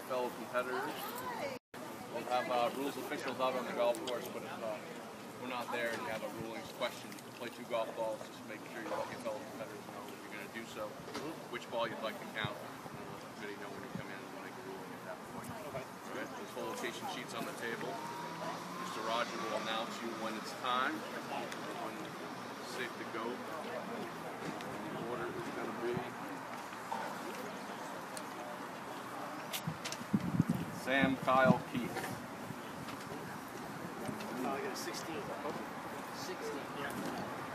fellow competitors. We'll have rules officials out on the golf course, but if we're not there and you have a rulings question, you can play 2 golf balls. Just make sure you let your fellow competitors know that you're going to do so, which ball you'd like to count, and then let the committee know when you come in and want to make a ruling at that point. Okay. Good. There's full location sheets on the table. Mr. Roger will announce you when it's time, when it's safe to go. And the order is going to be Sam, Kyle, Keith. I got a 16. 16, yeah.